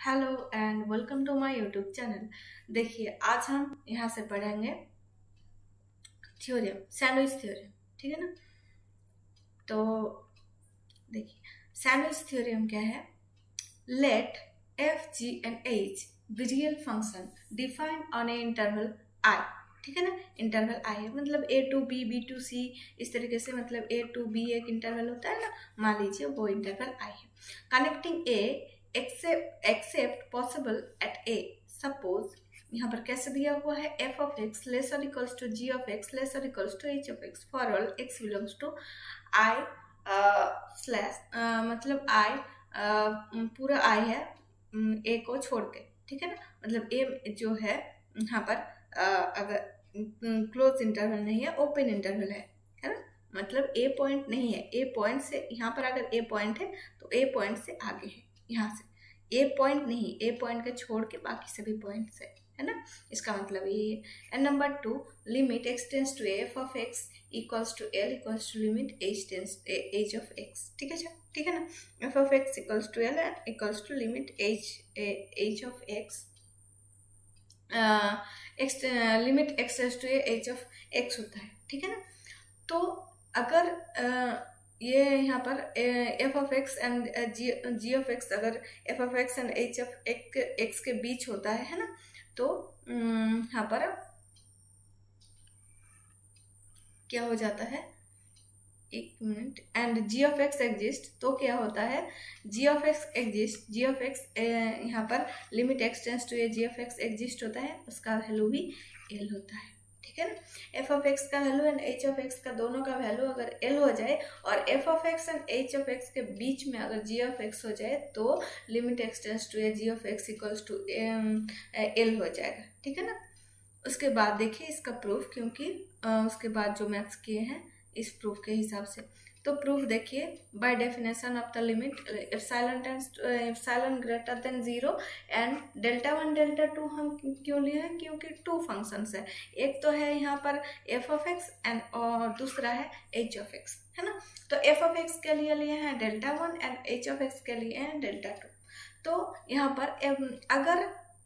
Hello and welcome to my YouTube channel. देखिए आज हम यहाँ से पढ़ेंगे थ्योरम, सैंडविच थ्योरम। ठीक है ना। तो देखिए सैंडविच थ्योरम क्या है। Let f g and h be real function defined on a interval I. ठीक है ना। इंटरवल आई मतलब a to b, b to c, इस तरीके से मतलब ए टू बी एक इंटरवल होता है ना, मान लीजिए वो इंटरवल आई है। Connecting a except possible at a. Suppose यहाँ पर कैसे दिया हुआ है, एफ ऑफ एक्स लेस और equals to g of x less और equals to h of x for all x belongs to I slash मतलब आई पूरा आई है ए को छोड़ के। ठीक है ना। मतलब ए जो है यहाँ पर अगर क्लोज इंटरवल नहीं है, ओपन इंटरवल है ना। मतलब ए पॉइंट नहीं है, ए पॉइंट से यहाँ पर अगर ए पॉइंट है तो ए पॉइंट से आगे है, यहाँ से ए पॉइंट नहीं, ए पॉइंट के छोड़ के बाकी सभी पॉइंट से है ना। इसका मतलब ये है। And number 2, limit x tends to f of x equals to l equals to limit h tends h of x. ठीक है ठीक है ना। F of x equals to l and equals to limit h of x limit x tends to h of x होता है। ठीक है ना। तो अगर ये यहाँ पर f of x and g of x, अगर f of x and h of x के बीच होता है ना, तो यहाँ पर क्या हो जाता है, एक minute, and g of x exist, तो क्या होता है, g of x exist, g of x यहाँ पर limit x tends to a g of x exist होता है, उसका वैल्यू भी एल होता है। ठीक है ना। एफ ऑफ एक्स का value and h of x का दोनों का वैल्यू अगर एल हो जाए और f of x and h of x के बीच में अगर जी ऑफ एक्स हो जाए तो limit x tends to a g of x equals to l हो जाएगा। ठीक है ना। उसके बाद देखिए इसका प्रूफ, क्योंकि उसके बाद जो मैथ्स किए हैं इस प्रूफ के हिसाब से, तो प्रूफ देखिए, by definition of the limit epsilon greater than 0 and delta 1 delta 2 हम क्यों लिए हैं, क्योंकि टू फंक्शंस है, एक तो है यहाँ पर एफ ऑफ एक्स एंड और दूसरा है एच ऑफ एक्स, है ना। तो एफ ऑफ एक्स के लिए हैं delta 1 and h of x के लिए हैं डेल्टा 2। तो यहाँ पर अगर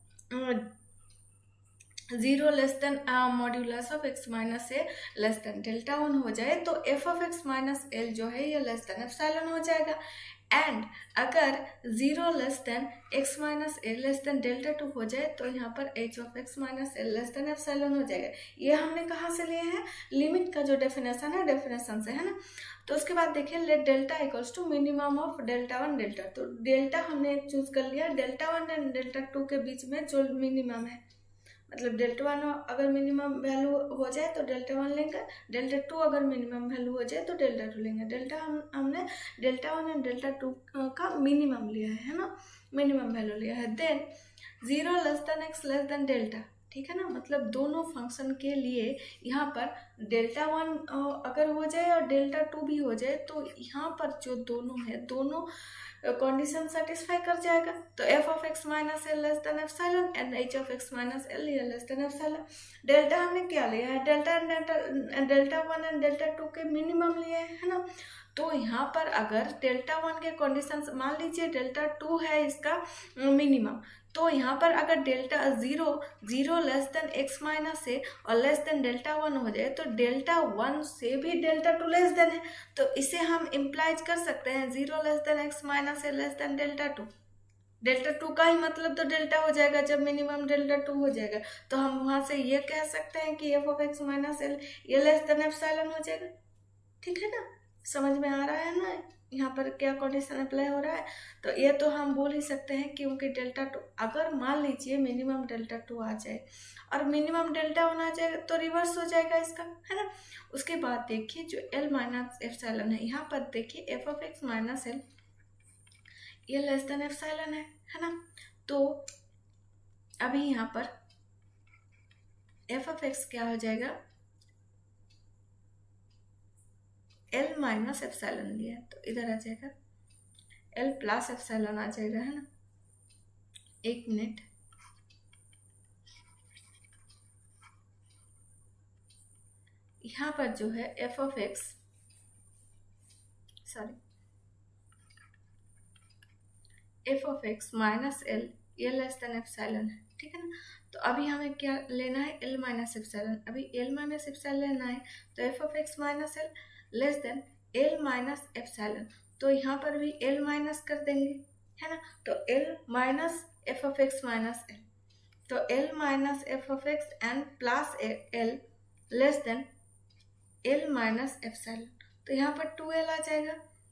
0 less than modulus of x minus a less than delta 1 हो जाए तो f of x minus l जो है ये लेस देन एप्सिलॉन हो जाएगा। एंड अगर 0 less than x minus a less than delta 2 हो जाए तो यहाँ पर h of x minus l less than epsilon हो जाएगा। ये हमने कहाँ से लिए हैं, लिमिट का जो डेफिनेशन है, डेफिनेशन से, है ना। तो उसके बाद देखिए let delta equals to minimum of delta 1 delta, तो डेल्टा हमने चूज कर लिया डेल्टा 1 एंड डेल्टा 2 के बीच में जो मिनिमम है, मतलब डेल्टा 1 अगर मिनिमम वैल्यू हो जाए तो डेल्टा 1 लेंगे, डेल्टा 2 अगर मिनिमम वैल्यू हो जाए तो डेल्टा 2 लेंगे। डेल्टा हमने डेल्टा 1 एंड डेल्टा 2 का मिनिमम लिया है ना, मिनिमम वैल्यू लिया है। Then 0 less than x less than delta. ठीक है ना। मतलब दोनों फंक्शन के लिए यहाँ पर डेल्टा 1 अगर हो जाए और डेल्टा 2 भी हो जाए तो यहाँ पर जो दोनों है, दोनों कंडीशन सेटिस्फाई कर जाएगा। तो f of x minus l less than epsilon and h of x minus l less than epsilon. Delta हमने क्या लिया है, डेल्टा 1 एंड डेल्टा 2 के मिनिमम लिए है ना। तो यहाँ पर अगर डेल्टा 1 के कंडीशन, मान लीजिए डेल्टा 2 है इसका मिनिमम, तो यहाँ पर अगर delta 0 less than x minus a और लेस देन डेल्टा 1 हो जाए तो डेल्टा 1 से भी डेल्टा 2 लेस देन है, तो इसे हम इम्प्लाइज कर सकते हैं 0 less than x minus a less than delta 2। Delta 2 का ही मतलब तो डेल्टा हो जाएगा जब मिनिमम डेल्टा 2 हो जाएगा, तो हम वहां से ये कह सकते हैं कि f of x minus l ये लेस देन एप्सिलॉन हो जाएगा। ठीक है ना। समझ में आ रहा है ना यहाँ पर क्या कंडीशन अप्लाई हो रहा है। तो ये तो हम बोल ही सकते हैं क्योंकि डेल्टा 2 अगर मान लीजिए मिनिमम डेल्टा 2 आ जाए और मिनिमम डेल्टा 1 आ जाएगा तो रिवर्स हो जाएगा इसका, है ना। उसके बाद देखिए जो एल माइनस एप्सिलॉन है, यहाँ पर देखिए f of x minus l ये लेस देन एप्सिलॉन है ना। तो अभी यहाँ पर एफ ऑफ एक्स क्या हो जाएगा, एल माइनस एप्सिलॉन लिया तो इधर आ जाएगा एल प्लस एप्सिलॉन आ जाएगा, है ना। एक मिनट, यहाँ पर जो है f of x minus l ये लेस देन एप्सिलॉन है, ठीक है ना। तो अभी हमें क्या लेना है, एल माइनस एप्सिलॉन। अभी एल माइनस एप्सिलॉन लेना है तो f of x minus l less than l minus epsilon. तो यहाँ पर भी एल माइनस कर देंगे, है ना। तो l minus f of x minus l, तो l minus f of x and plus l less than l minus epsilon. तो यहाँ पर 2l आ जाएगा,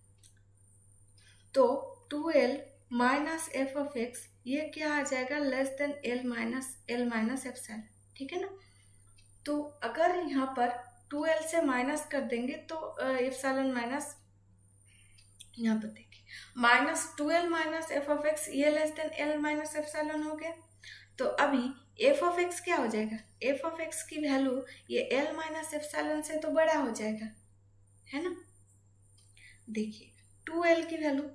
तो 2l minus f of x ये क्या आ जाएगा, less than l minus epsilon, ठीक है ना। तो अगर यहाँ पर 2l से माइनस कर देंगे तो एप्सिलॉन माइनस, यहाँ पर देखिए minus 2l minus f of x ये less than l minus epsilon हो गया। तो अभी एफ ऑफ एक्स क्या हो जाएगा, एफ ऑफ एक्स की वैल्यू ये एल माइनस एप्सिलॉन से तो बड़ा हो जाएगा, है ना। देखिए 2l की वैल्यू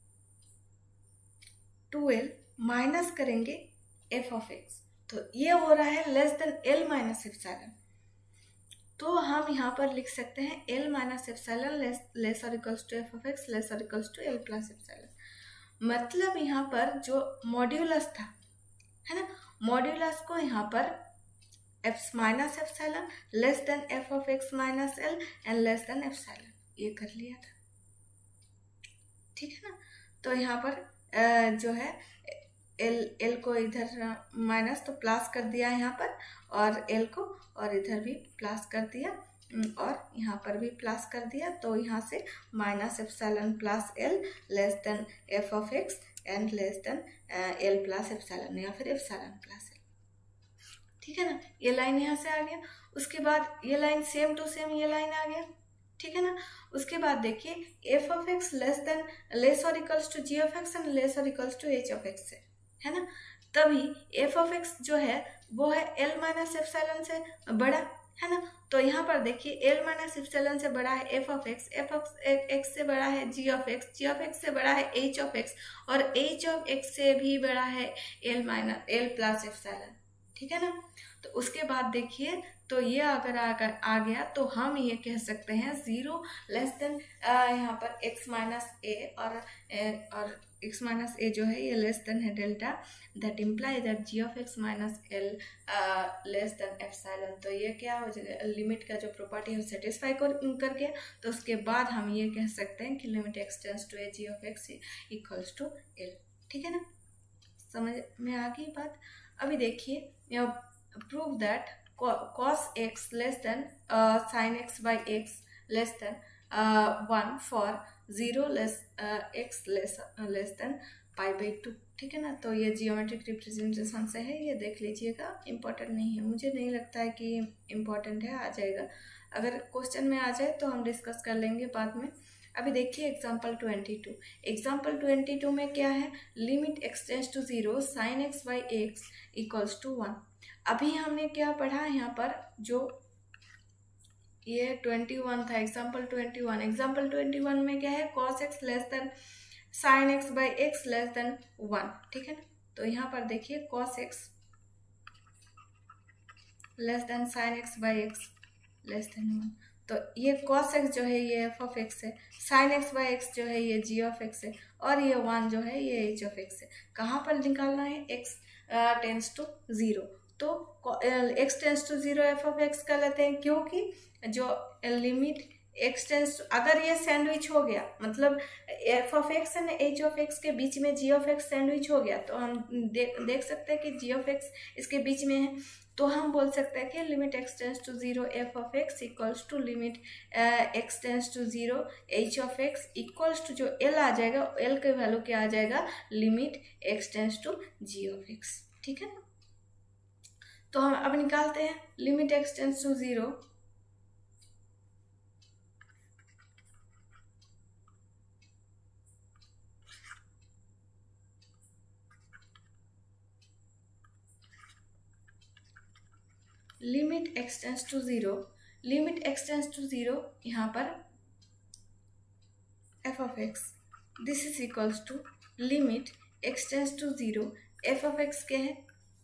2l माइनस करेंगे एफ ऑफ एक्स, तो ये हो रहा है less than l minus epsilon. तो हम यहाँ पर लिख सकते हैं एल माइनस एप्सिलॉन लेस और equals to f of x less और equals to l plus epsilon. मतलब यहाँ पर जो मॉड्यूलस था, है ना, मॉड्यूलस को यहाँ पर f minus epsilon less than f of x minus l and less than epsilon ये कर लिया था, ठीक है ना। तो यहाँ पर जो है एल को इधर माइनस तो प्लस कर दिया यहाँ पर, और एल को और इधर भी प्लस कर दिया और यहाँ पर भी प्लस कर दिया। तो यहाँ से minus epsilon plus l less than f of x and less than l plus epsilon या फिर एप्सिलॉन प्लस एल, ठीक है ना। ये लाइन यहाँ से आ गया, उसके बाद ये लाइन सेम टू सेम ये लाइन आ गया, ठीक है ना। उसके बाद देखिए एफ ऑफ एक्स लेस और equals to g of x and less और equals to h of x है ना। तभी एफ ऑफ एक्स जो है वो है एल माइनस एप्सिलॉन से बड़ा, है ना। तो यहाँ पर देखिए एल माइनस एप्सिलॉन से बड़ा है एफ ऑफ एक्स से बड़ा है जी ऑफ एक्स से बड़ा है एच ऑफ एक्स, और एच ऑफ एक्स से भी बड़ा है एल प्लस एप्सिलॉन, ठीक है ना। तो उसके बाद देखिए तो ये अगर आ गया तो हम ये कह सकते हैं 0 लेस देन यहाँ पर x माइनस ए और x माइनस ए जो है ये लेस देन है delta, that imply that g of x minus l less than epsilon. तो ये क्या हो जाएगा, लिमिट का जो प्रॉपर्टी है सेटिस्फाई कर गया। तो उसके बाद हम ये कह सकते हैं कि limit x tends to a g of x equals to l, ठीक है ना। समझ में आ गई बात। अभी देखिए prove that cos x less than sin x by x less than 1 for 0 x less than pi by 2, ठीक है ना। तो ये जियोमेट्रिक रिप्रेजेंटेशन से है, ये देख लीजिएगा, इम्पोर्टेंट नहीं है, मुझे नहीं लगता है कि इम्पोर्टेंट है, आ जाएगा। अगर क्वेश्चन में आ जाए तो हम डिस्कस कर लेंगे बाद में। अभी देखिए एग्जाम्पल 22। एग्जाम्पल 22 में क्या है, limit x tends to 0 sin x by x equals to 1। अभी हमने क्या पढ़ा यहाँ पर, जो ये 21 था एग्जाम्पल 21। एग्जाम्पल 21 में क्या है, cos x less than sin x by x less than 1, ठीक है ना। तो यहाँ पर देखिए cos x less than sin x by x less than 1। तो ये cos x जो है ये f ऑफ x है, sin x by x जो है ये g ऑफ x है, और ये 1 जो है ये h ऑफ x है। कहाँ पर निकालना है, x टेंड्स टू 0। तो x tends to 0 f of x कर लेते हैं, क्योंकि जो लिमिट x टेंड्स टू, अगर ये सैंडविच हो गया, मतलब f of x and h of x के बीच में जी ऑफ एक्स सैंडविच हो गया, तो हम देख सकते हैं कि जी ऑफ एक्स इसके बीच में है। तो हम बोल सकते हैं कि limit x tends to 0 f of x equals to limit x tends to 0 h of x equals to जो l आ जाएगा, l का वैल्यू क्या आ जाएगा, limit x tends to g of x, ठीक है ना। तो हम अब निकालते हैं limit x tends to 0 limit x tends to 0, limit x tends to 0 यहाँ पर f of x, this is equals to limit x tends to 0 f of x क्या है,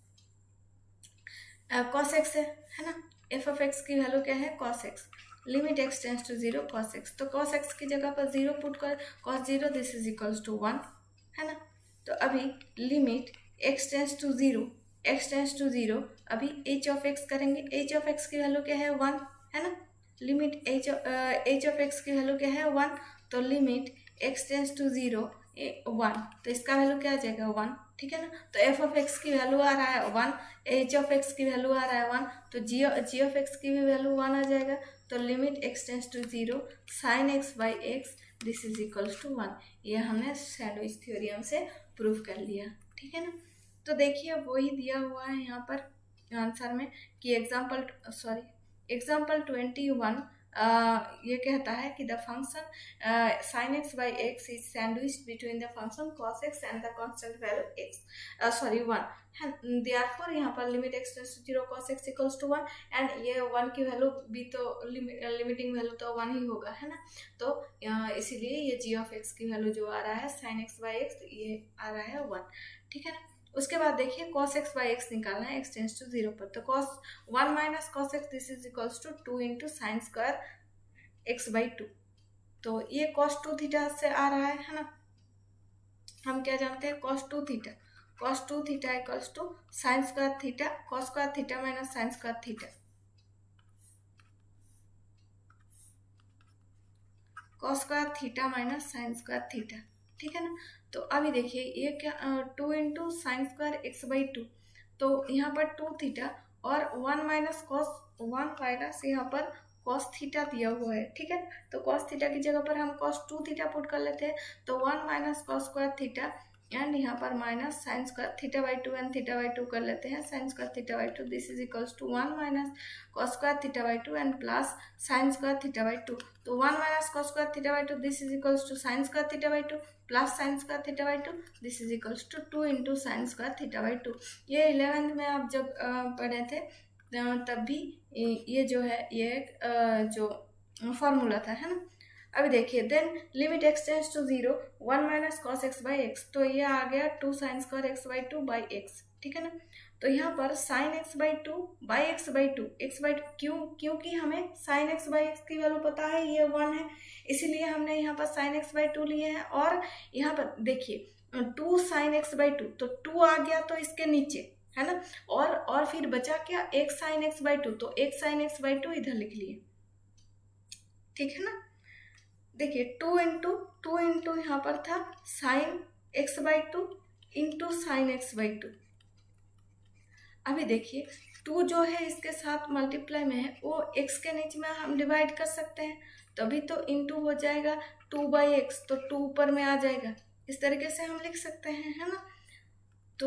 cos x है ना। f ऑफ x की value क्या है, cos x, limit x tends to 0 cos x। तो cos x की जगह पर 0 पुट कर cos 0 this is equals to 1, है ना। तो अभी limit x tends to zero, अभी h ऑफ x करेंगे, h ऑफ x की वैल्यू क्या है 1 है ना, लिमिट h ऑफ x की वैल्यू क्या है 1, तो लिमिट x टेंस टू 0 1, तो इसका वैल्यू क्या आ जाएगा 1, ठीक है ना। तो f ऑफ x की वैल्यू आ रहा है 1, h ऑफ x की वैल्यू आ रहा है 1, तो g ऑफ x की भी वैल्यू 1 आ जाएगा, तो limit x tends to 0 sin x by x this is equals to 1। ये हमने सैंडविच थ्योरम से प्रूव कर लिया, ठीक है ना। तो देखिए वही दिया हुआ है यहाँ पर आंसर में कि एग्जाम्पल 21 ये कहता है कि the function sin x by x is sandwich between the function cos x and the constant value x 1, therefore यहाँ पर limit x tends to 0 cos x equals to 1, and ये 1 की वैल्यू भी तो लिमिटिंग वैल्यू तो 1 ही होगा, है ना। तो इसीलिए ये g ऑफ x की वैल्यू जो आ रहा है sin x बाई x ये आ रहा है 1, ठीक है ना। उसके बाद देखिए cos x बाई x निकालना है x टेंस टू 0 पर, तो cos 1 minus cos x this is equals to 2 into sine square x by 2, तो ये cos 2 थीटा से आ रहा है ना। हम क्या जानते हैं cos 2 theta equals to sine square theta cos square theta minus sine square theta, cos square theta minus sine square theta, ठीक है ना। तो अभी देखिए ये क्या 2 into sine square x by 2, तो यहाँ पर 2 थीटा और 1 माइनस यहाँ पर cos थीटा दिया हुआ है, ठीक है। तो cos थीटा की जगह पर हम cos 2 थीटा पुट कर लेते हैं, तो 1 minus cos square theta and यहाँ पर minus sine square theta by 2 and theta by 2 कर लेते हैं, sine square theta by 2 this is equals to 1 minus cos square theta by 2 and plus sine square theta by 2, तो 1 minus cos square theta by 2 this is equals to sine square theta by 2 plus sine square theta by 2 this is equals to 2 into sine square theta by 2। ये 11th में आप जब पढ़े थे तब भी ये जो है ये एक जो फॉर्मूला था, है ना। अभी देखिए then limit x tends to 0 1 minus cos x by x, तो ये आ गया 2 sine square x by 2 by x, ठीक है ना। तो यहाँ पर sine x by 2 by x by 2 क्योंकि हमें साइन x बाई x की वैल्यू पता है ये 1 है, इसीलिए हमने यहाँ पर साइन x बाई 2 लिए हैं। और यहाँ पर देखिए 2 साइन x बाई 2, तो 2 आ गया तो इसके नीचे, है ना। और फिर बचा क्या एक साइन x बाई 2, तो एक साइन x बाई 2 इधर लिख लिए, ठीक है ना। देखिए 2 इंटू यहाँ पर था sine x by 2 into sine x by 2। अभी देखिए 2 जो है इसके साथ मल्टीप्लाई में है, वो x के नीचे में हम डिवाइड कर सकते हैं, तभी तो इंटू हो जाएगा 2 बाई एक्स, तो 2 ऊपर में आ जाएगा, इस तरीके से हम लिख सकते हैं, है ना। तो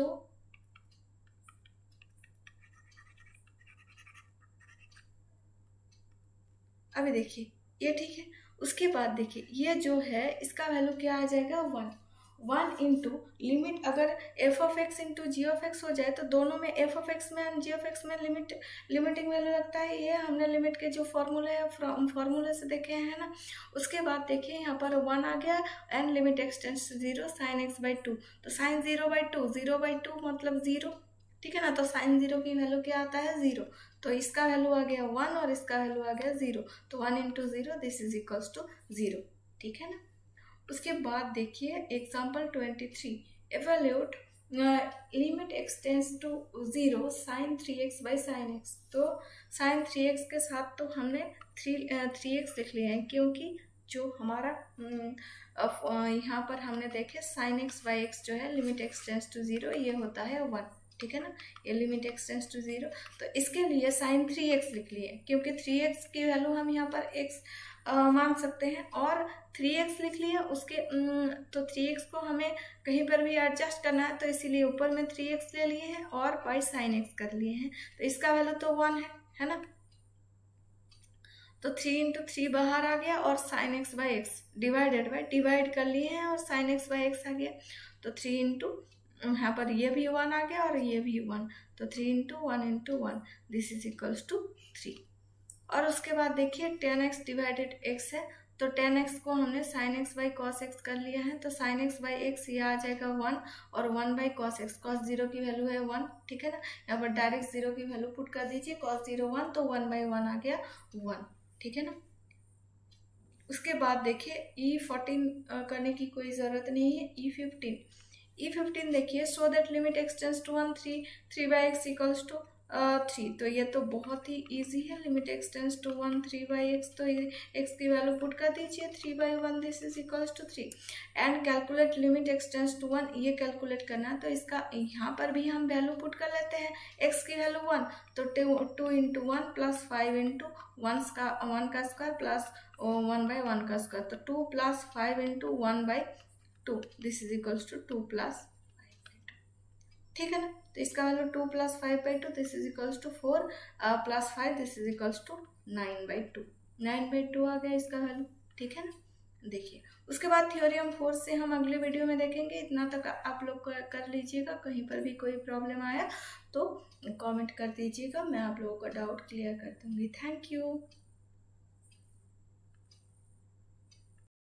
अभी देखिए ये ठीक है। उसके बाद देखिए ये जो है इसका वैल्यू क्या आ जाएगा 1 इंटू लिमिट, अगर f of x into g of x हो जाए तो दोनों में f ऑफ x में एंड g ऑफ x में लिमिटिंग वैल्यू लगता है, ये हमने लिमिट के जो फॉर्मूले है फॉर्मूले से देखे हैं ना। उसके बाद देखिए यहाँ पर 1 आ गया and limit x tends to 0 sine x by 2, तो साइन 0 बाई 2 मतलब 0, ठीक है ना। तो साइन 0 की वैल्यू क्या आता है 0, तो इसका वैल्यू आ गया 1 और इसका वैल्यू आ गया 0, तो 1 इंटू 0 दिस इज इक्वल्स टू 0, ठीक है ना। उसके बाद देखिए example 23 evaluate limit x tends to 0 sine 3x by sine x, तो साइन 3x के साथ तो हमने 3x लिख लिया है, क्योंकि जो हमारा यहाँ पर हमने देखे साइन x बाई x जो है लिमिट x टेंस टू 0 ये होता है 1, ठीक है ना। ये लिमिट x टेंस टू 0, तो इसके लिए साइन 3x लिख लिए, क्योंकि 3x की वैल्यू हम यहाँ पर x मान सकते हैं, और 3x लिख लिया उसके तो 3x को हमें कहीं पर भी एडजस्ट करना है, तो इसीलिए ऊपर में 3x ले लिए हैं और बाई साइन x कर लिए हैं, तो इसका वैल्यू तो 1 है ना। तो 3 इंटू 3 बाहर आ गया और sine x by x divide कर लिए हैं और साइन x बाई एक्स आ गया, तो 3 इंटू यहाँ पर ये भी 1 आ गया और ये भी 1, तो 3 into 1 this is equals to 3। और उसके बाद देखिए 10x डिवाइडेड x है, तो 10x को हमने sin x by cos x कर लिया है, तो sin x बाई x ये आ जाएगा 1 और 1 बाई cos x, cos 0 की वैल्यू है 1, ठीक है ना। यहाँ पर डायरेक्ट 0 की वैल्यू पुट कर दीजिए, cos 0 1, तो 1 बाई 1 आ गया 1, ठीक है ना। उसके बाद देखिए E14 करने की कोई ज़रूरत नहीं है, E15 देखिए, so that limit x tends to 1 3 equals to 3, तो ये तो बहुत ही इजी है। लिमिट एक्सटेंड्स टू 1 3/x, तो x की वैल्यू पुट कर दीजिए 3/1, this is equals to 3। And calculate limit x tends to 1, ये कैलकुलेट करना है, तो इसका यहाँ पर भी हम वैल्यू पुट कर लेते हैं। x की वैल्यू 1, तो 2 इंटू 1 प्लस 5 इंटू 1 का स्क्वायर प्लस 1/1 का स्क्वायर, तो 2 plus 5 into 1/2, this is equals to 2 plus, ठीक है ना। तो इसका value 2 plus 5/2, this is equals to 4 plus 5, this is equals to 9/2, 9/2 आ गया इसका वैल्यू, ठीक है ना। देखिए उसके बाद थ्योरम 4 से हम अगले वीडियो में देखेंगे। इतना तक आप लोग कर लीजिएगा। कहीं पर भी कोई प्रॉब्लम आया तो कमेंट कर दीजिएगा, मैं आप लोगों का डाउट क्लियर कर दूंगी। Thank you.